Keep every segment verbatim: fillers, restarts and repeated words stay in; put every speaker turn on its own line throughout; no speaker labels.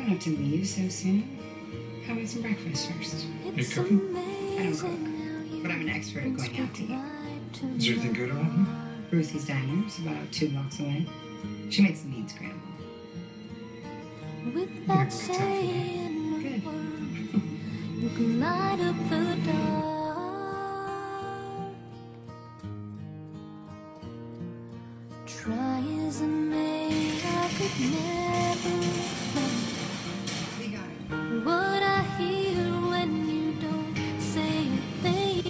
don't have to leave so soon. How about some breakfast first?
Are you cooking?
I don't cook, but I'm an expert at going out to eat.
Is there anything good around here?
Ruthie's Diner is about two blocks away. She makes a mean scramble.
Without saying a
Good.
word, you can light up the dark. Try as I may, I could never explain
We got it.
what I hear when you don't say a thing.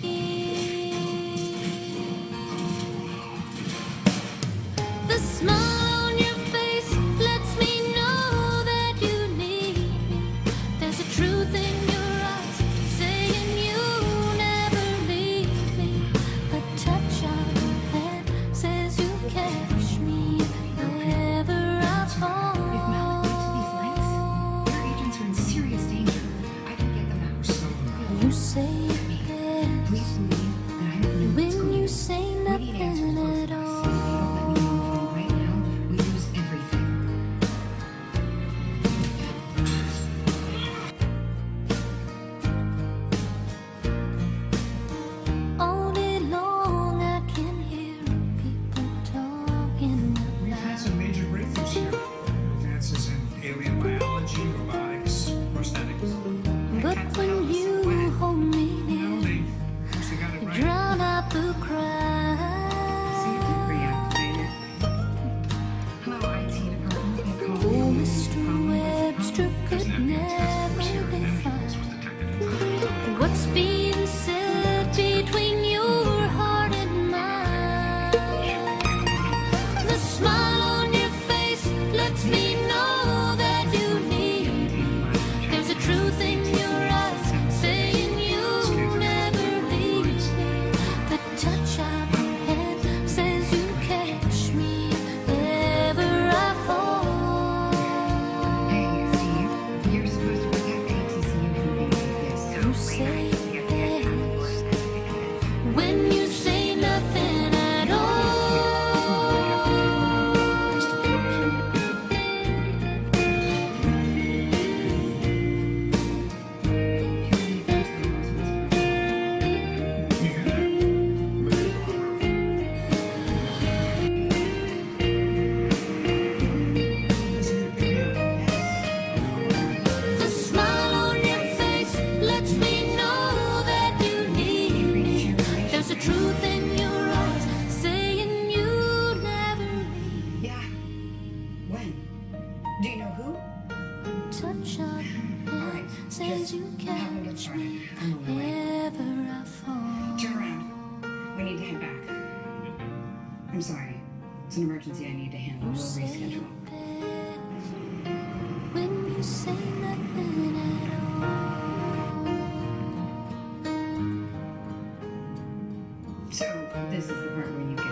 The smile on your face lets me know that you need me. There's a truth in your eyes saying you never leave me. The touch of your hand says you catch me if ever I fall.
If Mel takes these legs, your agents are in serious danger. I can get them out.
So,
You say
Please
yes
believe that I don't know what's
when
going
you
on.
say
We need answers
nothing
both
at
of us.
all.
If you don't let me know anything right now, we lose everything.
All day long I can hear people talking
we've
out
had
loud.
some major breakthroughs here. Advances in alien biology, robotics, prosthetics.
But
Cat's
when
hell is so
you
wet.
hold me
You know,
near,
they actually got it
you
right.
drown out the
See,
cry.
reactivated. Hello, I T department. They called
Oh,
me.
Mister Webster could never define what's being said between your heart and mine. The smile on your face lets me know that you need me. There's a truth in your eyes saying you never leave me. The touch of your hand says you catch me if ever I fall.
Hey, Steve, you're supposed to protect A T C U from being like this.
You say yes when you say nothing at all. The smile on your face lets me know that you need me. There's a truth in your eyes saying you never leave.
Yeah. When? Do you know who?
A touch of your
All right,
hand says
just
you
have them get
catch
started.
me
I'm on my way.
if ever I fall.
Turn around. We need to head back. I'm sorry. It's an emergency I need to handle. We'll
Say
reschedule.
yes when you say nothing at all.
So, this is the part where you